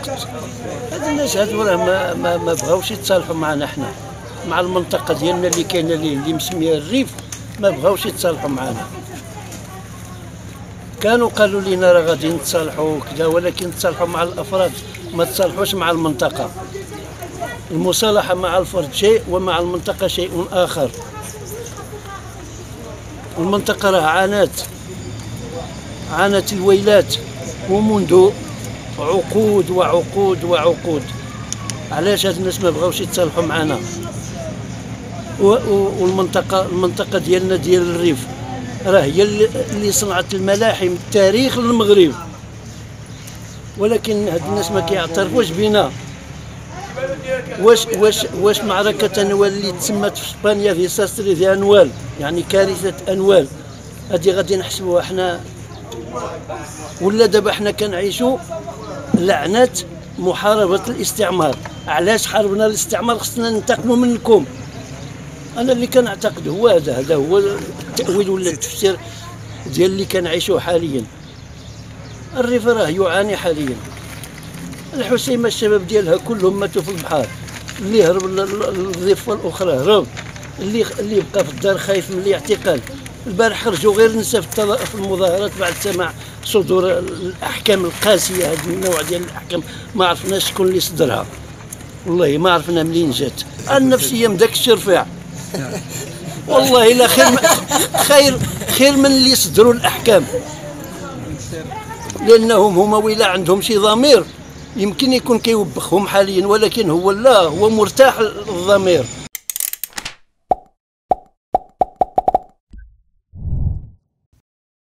هاد الناس هادو راه ما بغاوش يتصالحوا معنا حنا، مع المنطقه ديالنا اللي كاينه اللي مسميه الريف، ما بغاوش يتصالحوا معنا. كانوا قالوا لنا راه غادي نتصالحوا وكذا، ولكن تصالحوا مع الافراد، ما تصالحوش مع المنطقه. المصالحه مع الفرد شيء ومع المنطقه شيء اخر. المنطقه راه عانت الويلات ومنذ عقود وعقود وعقود. علاش هاد الناس ما بغاوش يتصالحوا معنا؟ والمنطقه ديالنا ديال الريف راه هي اللي صنعت الملاحم التاريخ للمغرب، ولكن هاد الناس ما كيعترفوش بنا. واش معركه انوال اللي تسمت في اسبانيا في ساستري دي انوال، يعني كارثه انوال، هادي غادي نحسبوها حنا؟ ولا دابا حنا كنعيشوا لعنه محاربه الاستعمار. علاش حاربنا الاستعمار؟ خصنا ننتقموا منكم. انا اللي كنعتقد هو هذا هو التاويل ولا التفسير ديال اللي كنعيشوه حاليا. الريف راه يعاني حاليا. الحسيمه الشباب ديالها كلهم ماتوا في البحر، اللي هرب للضفه الاخرى هرب، اللي بقى في الدار خايف من الاعتقال. البارح خرجوا غير النساء في المظاهرات بعد سماع صدور الاحكام القاسيه. هذا النوع ديال الاحكام ما عرفناش شكون اللي صدرها، والله ما عرفنا منين جات. النفسيه من داك الشرفيع والله لا خير من اللي صدروا الاحكام، لانهم هما ولا عندهم شي ضمير يمكن يكون كيوبخهم حاليا، ولكن هو لا، هو مرتاح الضمير.